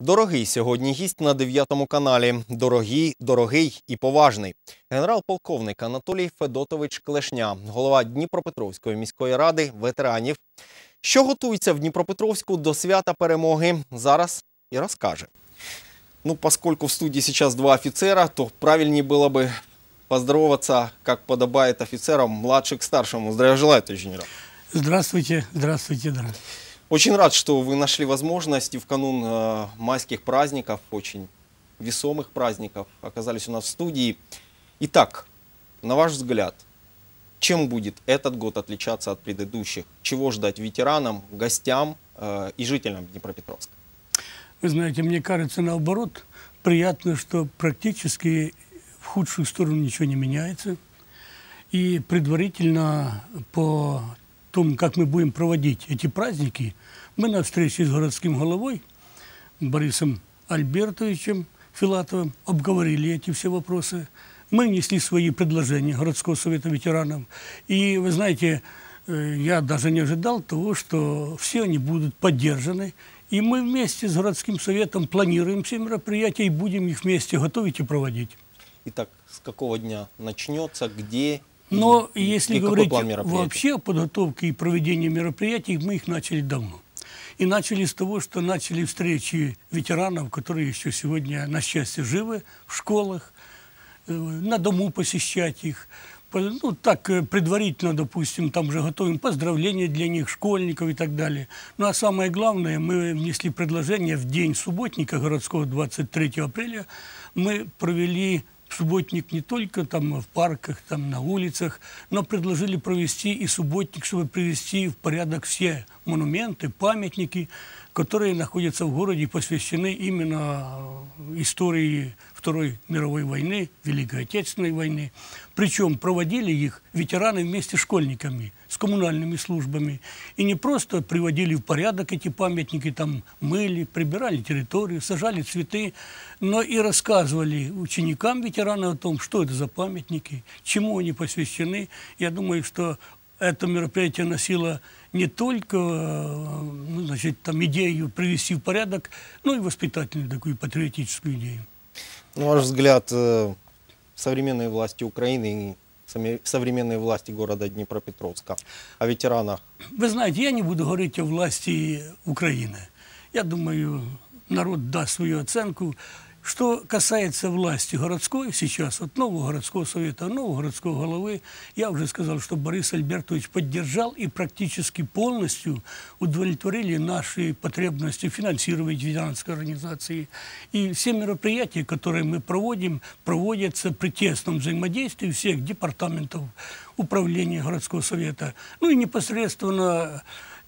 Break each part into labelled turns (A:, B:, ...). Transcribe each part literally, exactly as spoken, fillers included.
A: Дорогий сьогодні гість на дев'ятому каналі. Дорогий, дорогий і поважний. Генерал-полковник Анатолій Федотович Клешня, голова Дніпропетровської міської ради ветеранів. Що готується в Дніпропетровську до свята перемоги, зараз и расскажет. Ну, поскольку в студии сейчас два офицера, то правильнее было бы поздороваться, как подобает офицерам, младших к старшему. Здравия желаю, товарищ генерал.
B: Здравствуйте, здравствуйте, здравствуйте.
A: Очень рад, что вы нашли возможность и в канун э, майских праздников, очень весомых праздников, оказались у нас в студии. Итак, на ваш взгляд, чем будет этот год отличаться от предыдущих? Чего ждать ветеранам, гостям э, и жителям Днепропетровска?
B: Вы знаете, мне кажется, наоборот, приятно, что практически в худшую сторону ничего не меняется. И предварительно по тому, как мы будем проводить эти праздники, мы на встрече с городским головой Борисом Альбертовичем Филатовым обговорили эти все вопросы. Мы внесли свои предложения городского совета ветеранов. И, вы знаете, я даже не ожидал того, что все они будут поддержаны. И мы вместе с городским советом планируем все мероприятия и будем их вместе готовить и проводить.
A: Итак, с какого дня начнется, где?
B: Но
A: и,
B: если
A: и
B: говорить вообще о подготовке и проведении мероприятий, мы их начали давно. И начали с того, что начали встречи ветеранов, которые еще сегодня, на счастье, живы в школах, на дому посещать их. Ну, так, предварительно, допустим, там же готовим поздравления для них, школьников и так далее. Ну, а самое главное, мы внесли предложение в день субботника городского, двадцать третьего апреля, мы провели субботник не только там в парках, там на улицах, но предложили провести и субботник, чтобы привести в порядок все монументы, памятники, которые находятся в городе и посвящены именно истории Второй мировой войны, Великой Отечественной войны. Причем проводили их ветераны вместе с школьниками, с коммунальными службами. И не просто приводили в порядок эти памятники, там мыли, прибирали территорию, сажали цветы, но и рассказывали ученикам ветеранов о том, что это за памятники, чему они посвящены. Я думаю, что это мероприятие носило не только ну, значит, там, идею привести в порядок, но и воспитательную такую патриотическую идею.
A: На ваш взгляд, современные власти Украины и современные власти города Днепропетровска о ветеранах?
B: Вы знаете, я не буду говорить о власти Украины. Я думаю, народ даст свою оценку. Что касается власти городской сейчас, от нового городского совета, нового городского головы, я уже сказал, что Борис Альбертович поддержал и практически полностью удовлетворили наши потребности финансировать ветеранской организации. И все мероприятия, которые мы проводим, проводятся при тесном взаимодействии всех департаментов управления городского совета. Ну и непосредственно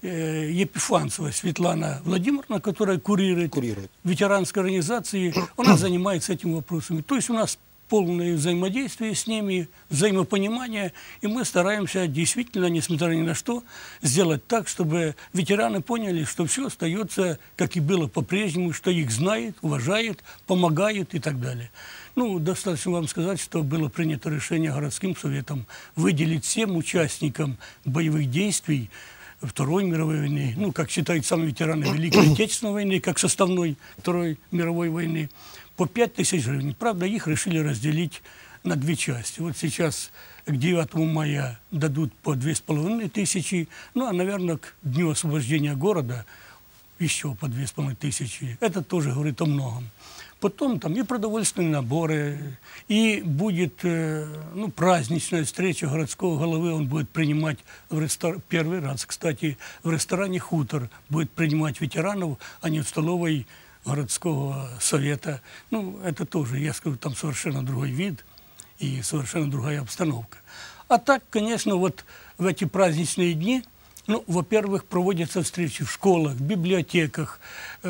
B: Епифанцева Светлана Владимировна, которая курирует, курирует ветеранской организации, она занимается этим вопросами. То есть у нас полное взаимодействие с ними, взаимопонимание, и мы стараемся действительно, несмотря ни на что, сделать так, чтобы ветераны поняли, что все остается, как и было по-прежнему, что их знают, уважают, помогают и так далее. Ну, достаточно вам сказать, что было принято решение городским советом выделить всем участникам боевых действий Второй мировой войны, ну, как считают сами ветераны Великой Отечественной войны, как составной Второй мировой войны, по пять тысяч гривен. Правда, их решили разделить на две части. Вот сейчас к девятому мая дадут по две с половиной тысячи, ну, а, наверное, к Дню освобождения города еще по две с половиной тысячи. Это тоже говорит о многом. Потом там и продовольственные наборы, и будет ну, праздничная встреча городского головы, он будет принимать в рестор... первый раз, кстати, в ресторане «Хутор» будет принимать ветеранов, а не в столовой городского совета. Ну, это тоже, я скажу, там совершенно другой вид и совершенно другая обстановка. А так, конечно, вот в эти праздничные дни, ну, во-первых, проводятся встречи в школах, в библиотеках,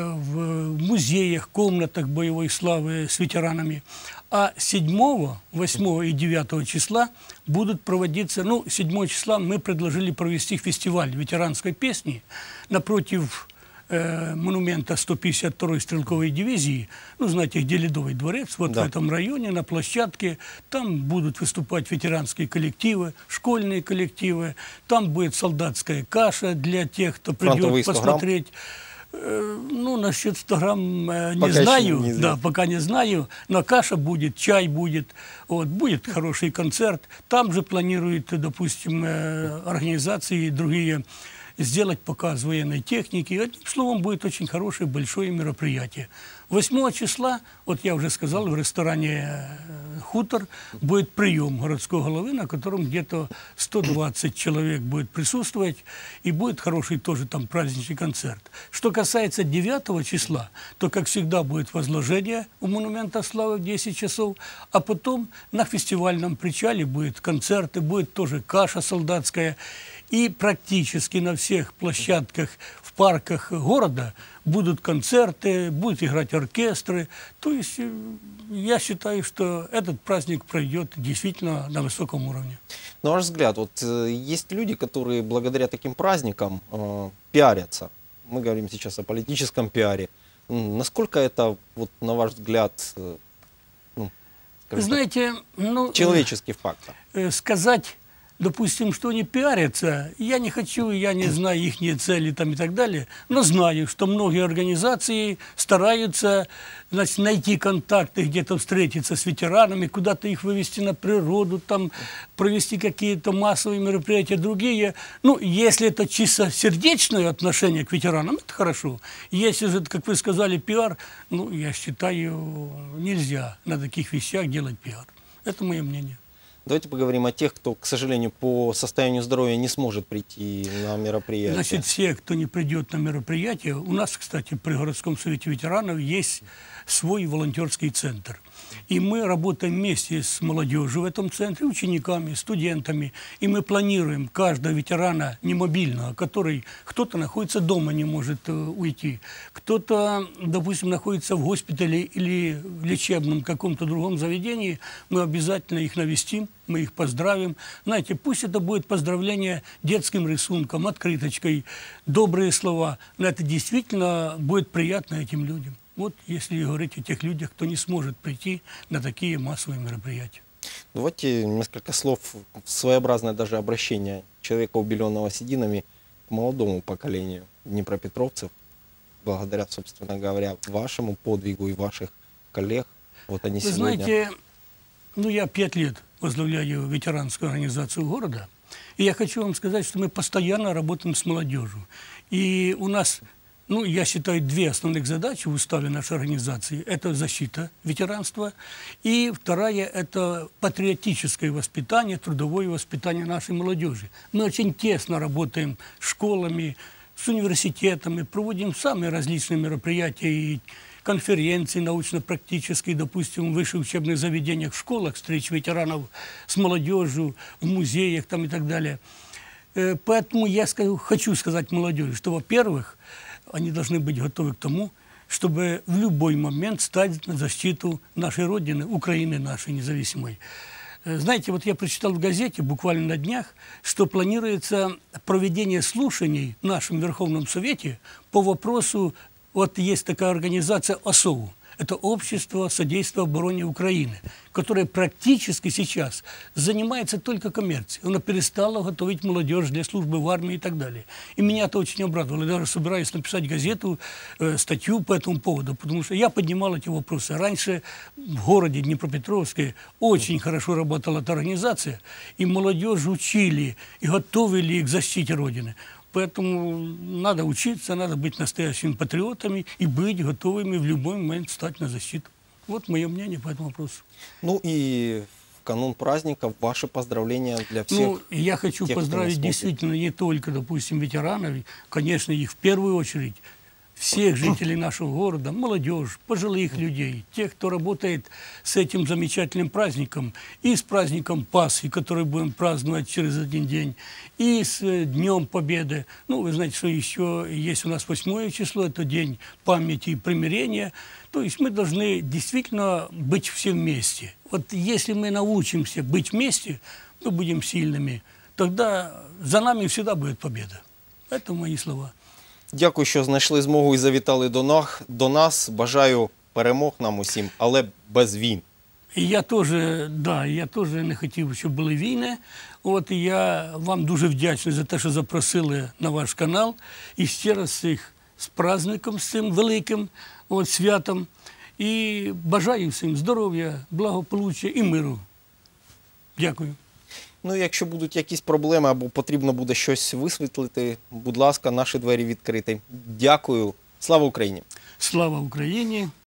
B: в музеях, комнатах боевой славы с ветеранами. А седьмого, восьмого и девятого числа будут проводиться, ну, седьмого числа мы предложили провести фестиваль ветеранской песни напротив э, монумента сто пятьдесят второй стрелковой дивизии, ну, знаете, где Ледовый дворец, вот да. В этом районе, на площадке, там будут выступать ветеранские коллективы, школьные коллективы, там будет солдатская каша для тех, кто придет посмотреть. Э, Ну, насчет ста грамм э, не
A: Пока еще
B: знаю,
A: не
B: да,
A: знаю.
B: пока не знаю, но каша будет, чай будет, вот, будет хороший концерт. Там же планируют, допустим, э, организации и другие сделать показ военной техники. Одним словом, будет очень хорошее, большое мероприятие. восьмого числа, вот я уже сказал, в ресторане э, «Хутор» будет прием городского головы, на котором где-то сто двадцать человек будет присутствовать, и будет хороший тоже там праздничный концерт. Что касается девятого числа, то, как всегда, будет возложение у Монумента Славы в десять часов, а потом на фестивальном причале будет концерты, будет тоже каша солдатская. И практически на всех площадках в парках города будут концерты, будут играть оркестры. То есть э, я считаю, что этот праздник пройдет действительно на высоком уровне.
A: На ваш взгляд, вот э, есть люди, которые благодаря таким праздникам э, пиарятся. Мы говорим сейчас о политическом пиаре. М, Насколько это, вот, на ваш взгляд, э, ну, скажем так,
B: Знаете, ну,
A: человеческий фактор?
B: э, сказать, допустим, что они пиарятся, я не хочу, я не знаю их цели там и так далее, но знаю, что многие организации стараются, значит, найти контакты, где-то встретиться с ветеранами, куда-то их вывести на природу, там провести какие-то массовые мероприятия, другие. Ну, если это чисто сердечное отношение к ветеранам, это хорошо. Если же, как вы сказали, пиар, ну, я считаю, нельзя на таких вещах делать пиар. Это мое мнение.
A: Давайте поговорим о тех, кто, к сожалению, по состоянию здоровья не сможет прийти на мероприятие.
B: Значит, все, кто не придет на мероприятие, у нас, кстати, при городском совете ветеранов есть свой волонтерский центр. И мы работаем вместе с молодежью в этом центре, учениками, студентами. И мы планируем каждого ветерана немобильного, который кто-то находится дома, не может э, уйти, кто-то, допустим, находится в госпитале или в лечебном каком-то другом заведении, мы обязательно их навестим, мы их поздравим. Знаете, пусть это будет поздравление детским рисунком, открыточкой, добрые слова, но это действительно будет приятно этим людям. Вот если говорить о тех людях, кто не сможет прийти на такие массовые мероприятия.
A: Давайте несколько слов, своеобразное даже обращение человека, убеленного сединами, к молодому поколению днепропетровцев, благодаря, собственно говоря, вашему подвигу и ваших коллег. Вот они
B: Вы
A: сегодня...
B: знаете, ну я пять лет возглавляю ветеранскую организацию города, и я хочу вам сказать, что мы постоянно работаем с молодежью. И у нас... Ну, я считаю, две основных задачи в уставе нашей организации. Это защита ветеранства. И вторая – это патриотическое воспитание, трудовое воспитание нашей молодежи. Мы очень тесно работаем с школами, с университетами, проводим самые различные мероприятия и конференции научно-практические, допустим, в высших учебных заведениях, в школах, встреч ветеранов с молодежью, в музеях там и так далее. Поэтому я скажу, хочу сказать молодежи, что, во-первых, они должны быть готовы к тому, чтобы в любой момент стать на защиту нашей Родины, Украины нашей независимой. Знаете, вот я прочитал в газете буквально на днях, что планируется проведение слушаний в нашем Верховном Совете по вопросу, вот есть такая организация ОСОУ, это Общество содействия обороне Украины, которое практически сейчас занимается только коммерцией. Оно перестало готовить молодежь для службы в армии и так далее. И меня это очень обрадовало. Я даже собираюсь написать газету, э, статью по этому поводу, потому что я поднимал эти вопросы. Раньше в городе Днепропетровске очень хорошо работала эта организация, и молодежь учили и готовили их к защите Родины. Поэтому надо учиться, надо быть настоящими патриотами и быть готовыми в любой момент встать на защиту. Вот мое мнение по этому вопросу.
A: Ну и в канун праздника ваши поздравления для всех.
B: Ну, я хочу
A: тех, кто нас
B: поздравить
A: смотрит.
B: действительно не только, допустим, ветеранов, конечно, их в первую очередь, всех жителей нашего города, молодежь, пожилых людей, тех, кто работает с этим замечательным праздником, и с праздником Пасхи, который будем праздновать через один день, и с Днем Победы. Ну, вы знаете, что еще есть у нас восьмое число, это День памяти и примирения. То есть мы должны действительно быть все вместе. Вот если мы научимся быть вместе, мы будем сильными, тогда за нами всегда будет победа. Это мои слова.
A: Дякую, що знайшли змогу і завітали до нас. До нас. Бажаю перемог нам усім, але без війн.
B: І я теж, да, я теж не хотів, щоб були війни. От і я вам дуже вдячний за те, що запросили на ваш канал. І ще раз всіх з праздником, з цим великим от, святом. І бажаю всім здоров'я, благополуччя і миру. Дякую.
A: Ну, якщо будуть якісь проблеми або потрібно буде щось висвітлити, будь ласка, наші двері відкриті. Дякую. Слава Україні!
B: Слава Україні!